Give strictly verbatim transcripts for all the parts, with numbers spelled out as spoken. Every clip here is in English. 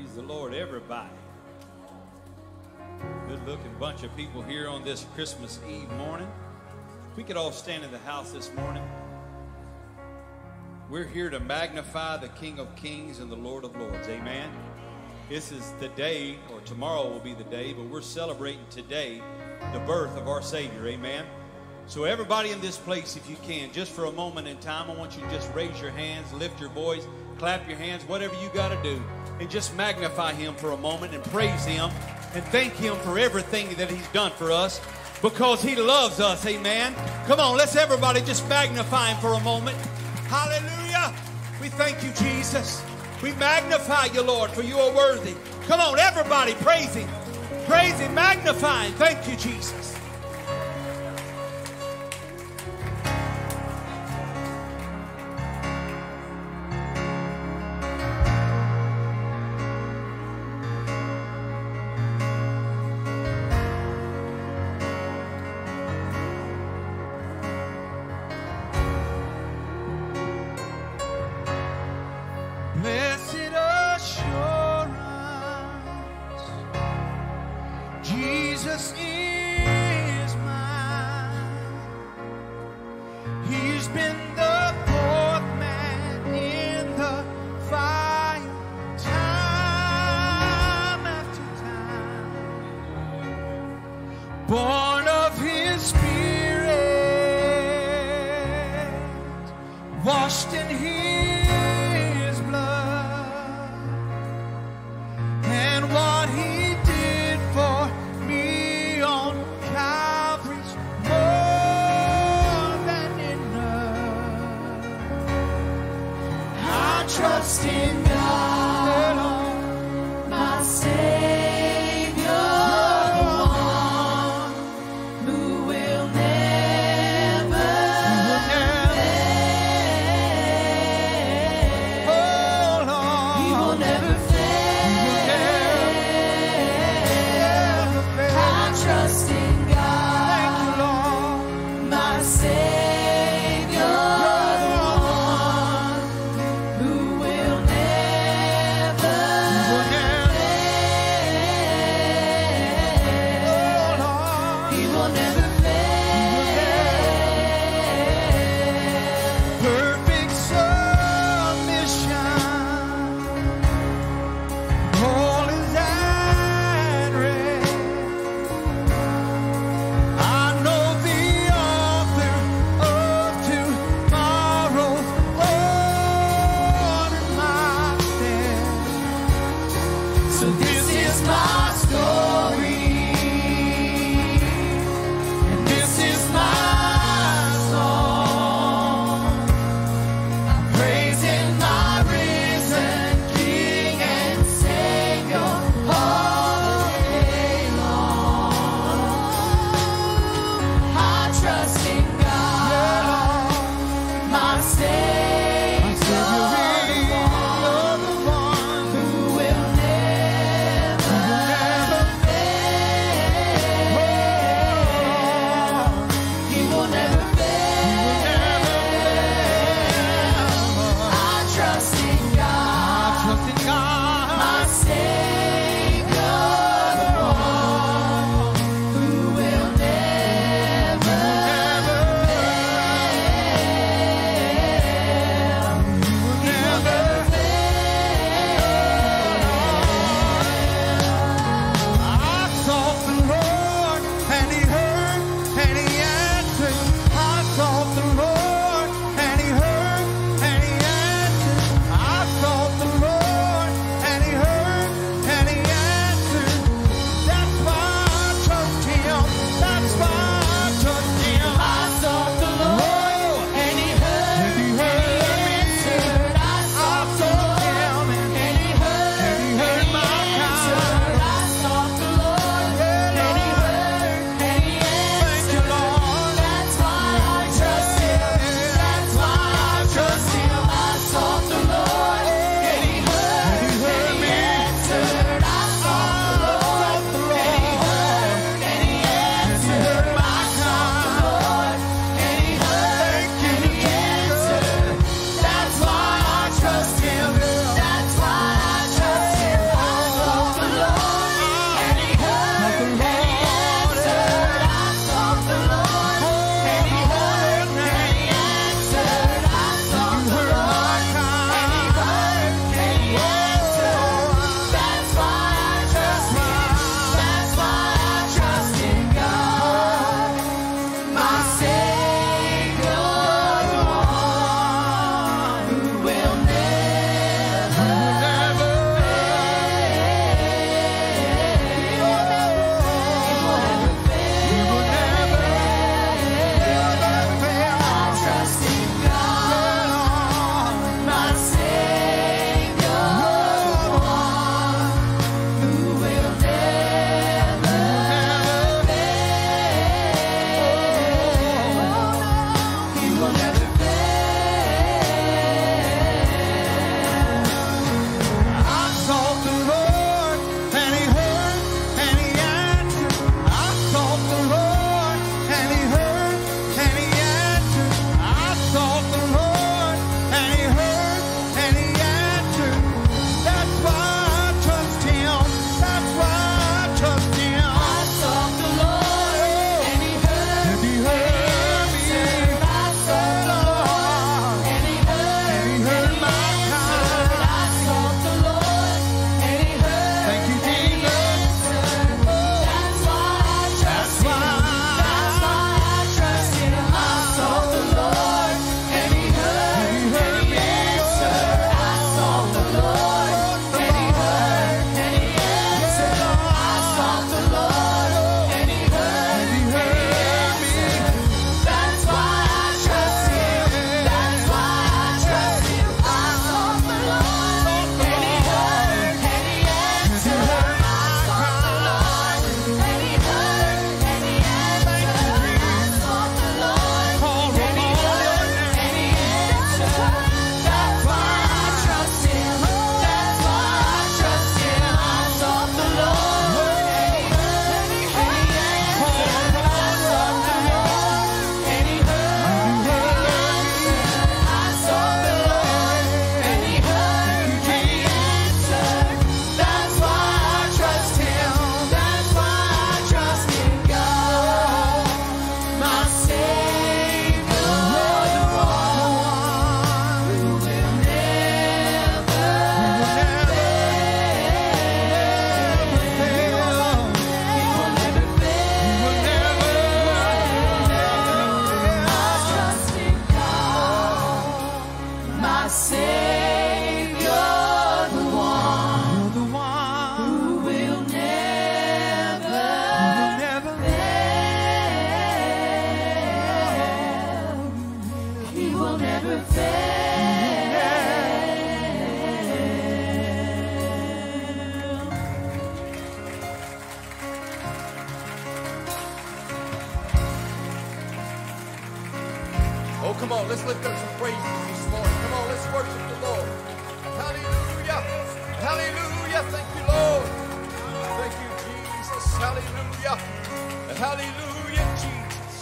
Praise the Lord, everybody. Good-looking bunch of people here on this Christmas Eve morning. If we could all stand in the house this morning. We're here to magnify the King of Kings and the Lord of Lords. Amen. This is the day, or tomorrow will be the day, but we're celebrating today the birth of our Savior. Amen. So everybody in this place, if you can, just for a moment in time, I want you to just raise your hands, lift your voice, clap your hands, whatever you got to do, and just magnify Him for a moment and praise Him and thank Him for everything that He's done for us, because He loves us. Amen. Come on, let's everybody just magnify Him for a moment. Hallelujah. We thank you, Jesus. We magnify you, Lord, for you are worthy. Come on, everybody, praise Him. Praise Him, magnify Him. Thank you, Jesus. Come on, let's lift up some praises this morning. Come on, let's worship the Lord. Hallelujah. Hallelujah. Thank you, Lord. Thank you, Jesus. Hallelujah. Hallelujah, Jesus.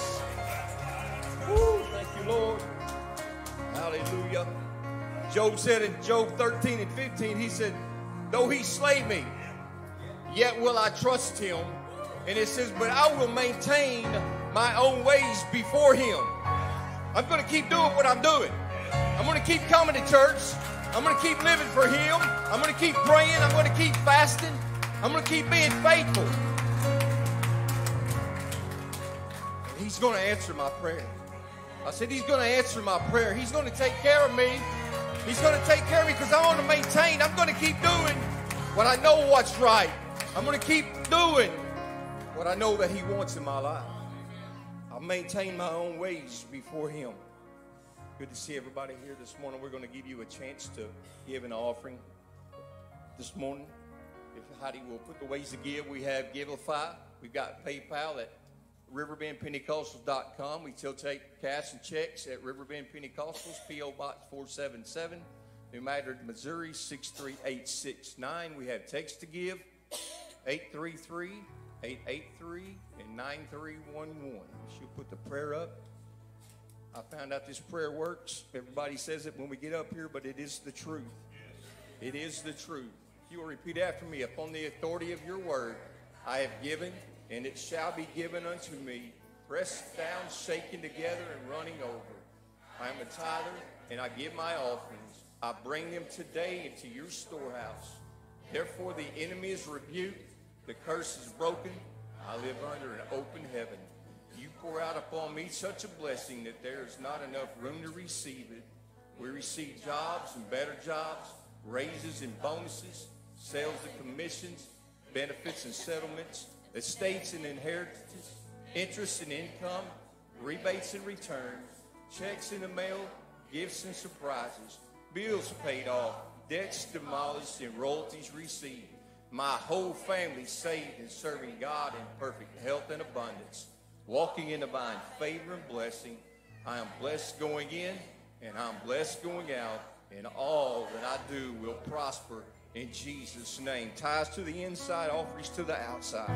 Woo, thank you, Lord. Hallelujah. Job said in Job thirteen and fifteen, he said, though he slay me, yet will I trust him. And it says, but I will maintain my own ways before him. I'm going to keep doing what I'm doing. I'm going to keep coming to church. I'm going to keep living for him. I'm going to keep praying. I'm going to keep fasting. I'm going to keep being faithful. And he's going to answer my prayer. I said he's going to answer my prayer. He's going to take care of me. He's going to take care of me because I want to maintain. I'm going to keep doing what I know what's right. I'm going to keep doing what I know that he wants in my life. I'll maintain my own ways before him. Good to see everybody here this morning. We're going to give you a chance to give an offering this morning. If Heidi will put the ways to give, we have Givelify. We've got PayPal at riverbend pentecostals dot com. We still take cash and checks at Riverbend Pentecostals, P O Box four seven seven, New Madrid, Missouri six three eight six nine. We have text to give, eight three three, eight eight three, and nine three one one. She'll put the prayer up. I found out this prayer works. Everybody says it when we get up here, but it is the truth. It is the truth. You will repeat after me. Upon the authority of your word, I have given, and it shall be given unto me, pressed down, shaken together, and running over. I am a tither, and I give my offerings. I bring them today into your storehouse. Therefore the enemy is rebuked, the curse is broken. I live under an open heaven. You pour out upon me such a blessing that there is not enough room to receive it. We receive jobs and better jobs, raises and bonuses, sales and commissions, benefits and settlements, estates and inheritances, interest and income, rebates and returns, checks in the mail, gifts and surprises, bills paid off, debts demolished, and royalties received. My whole family saved and serving God in perfect health and abundance, walking in divine favor and blessing. I am blessed going in, and I'm blessed going out, and all that I do will prosper in Jesus' name. Tithes to the inside, offerings to the outside.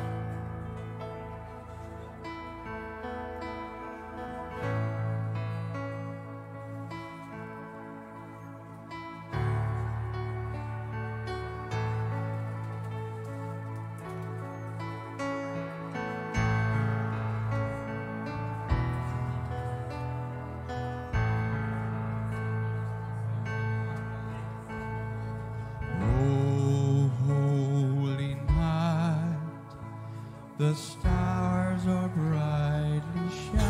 The stars are brightly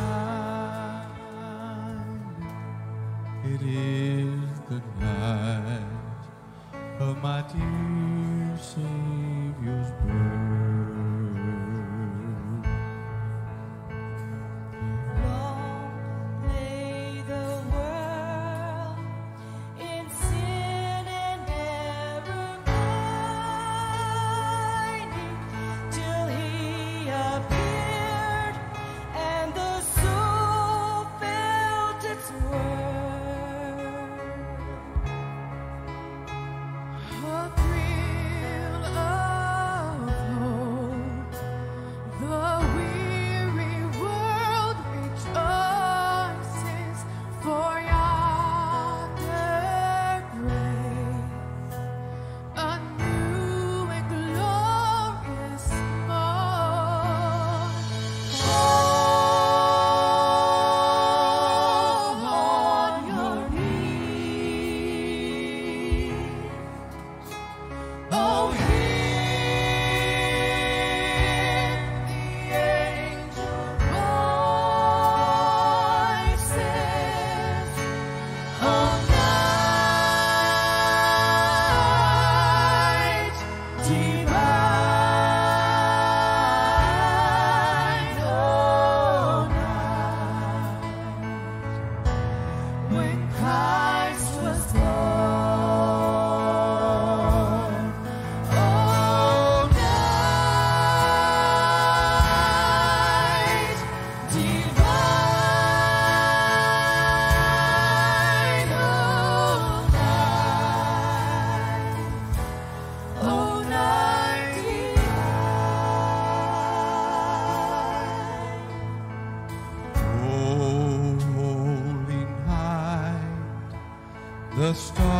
shining. It is the night of my dear Savior's birth. Long lay the world in sin and error pining, till He appeared and the soul felt its worth. A thrill of hope, the weary world rejoices, for yonder grace, a new and glorious morn. Fall on your knees. Oh, hear the angel voices. Oh, night divine, oh, night when Christ was born. Oh, night divine, oh, night, oh, night divine. Oh, holy night, the stars